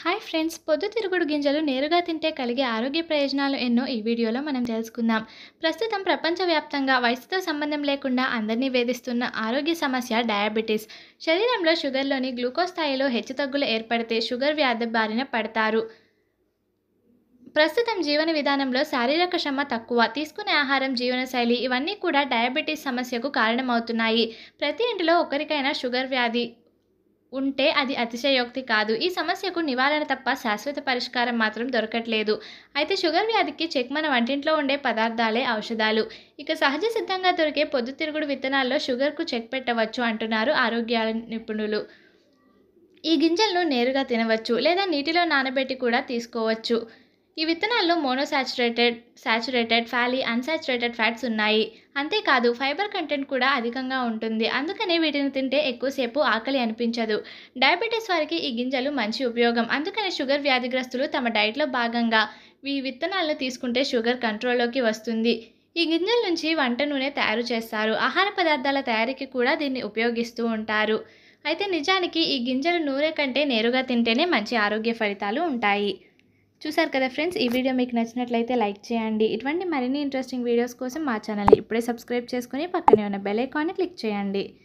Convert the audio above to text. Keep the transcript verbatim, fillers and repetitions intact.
Hi friends, పొద్దుతిరుగుడు గింజలు నేరుగా తింటే కలిగే ఆరోగ్య ప్రయోజనాలు ఎన్నో ఈ వీడియోలో మనం తెలుసుకుందాం. ప్రస్తుతం ప్రపంచవ్యాప్తంగా వయసుతో సంబంధం లేకుండా అందరినీ వేధిస్తున్న ఆరోగ్య సమస్య డయాబెటీస్. శరీరంలో షుగర్లోని గ్లూకోజ్ స్థాయిలో హెచ్చుతగ్గులు ఏర్పడితే షుగర్ వ్యాధి బారిన పడతారు. ప్రస్తుతం జీవన విధానంలో శారీరక శ్రమ తక్కువ, తీసుకునే ఆహారం, జీవనశైలి ఇవన్నీ కూడా డయాబెటీస్ సమస్యకు కారణమవుతున్నాయి. ప్రతి ఇంటిలో ఒకరికైనా షుగర్ వ్యాధి ఉంటే అది అతిశయోక్తి కాదు. ఈ సమస్యకు నివారణ తప్ప శాశ్వత పరిష్కారం మాత్రం దొరకట్లేదు. అయితే షుగర్ వ్యాధికి చెక్ మన వంటింట్లో ఉండే పదార్థాలే ఔషధాలు. ఇక సహజ సిద్ధంగా దొరికే పొద్దుతిరుగుడు విత్తనాల్లో షుగర్కు చెక్ పెట్టవచ్చు అంటున్నారు ఆరోగ్య నిపుణులు. ఈ గింజలను నేరుగా తినవచ్చు లేదా నీటిలో నానబెట్టి కూడా తీసుకోవచ్చు. ఈ విత్తనాల్లో monounsaturated, saturated, poly, unsaturated fats ఉన్నాయి. అంతేకాదు ఫైబర్ కంటెంట్ కూడా అధికంగా ఉంటుంది. అందుకనే వీటిని తింటే ఎక్కువసేపు ఆకలి అనిపించదు. డయాబెటీస్ వారికి ఈ గింజలు మంచి ఉపయోగం. అందుకనే షుగర్ వ్యాధిగ్రస్తులు తమ డైట్లో భాగంగా ఈ విత్తనాలను తీసుకుంటే షుగర్ కంట్రోల్లోకి వస్తుంది. ఈ గింజల నుంచి వంట నూనె తయారు చేస్తారు. ఆహార పదార్థాల తయారీకి కూడా దీన్ని ఉపయోగిస్తూ ఉంటారు. అయితే నిజానికి ఈ గింజలు నూనె కంటే నేరుగా తింటేనే మంచి ఆరోగ్య ఫలితాలు ఉంటాయి. చూసారు కదా ఫ్రెండ్స్, ఈ వీడియో మీకు నచ్చినట్లయితే లైక్ చేయండి. ఇటువంటి మరిన్ని ఇంట్రెస్టింగ్ వీడియోస్ కోసం మా ఛానల్ని ఇప్పుడే సబ్స్క్రైబ్ చేసుకుని పక్కనే ఉన్న బెల్ ఐకాన్ని క్లిక్ చేయండి.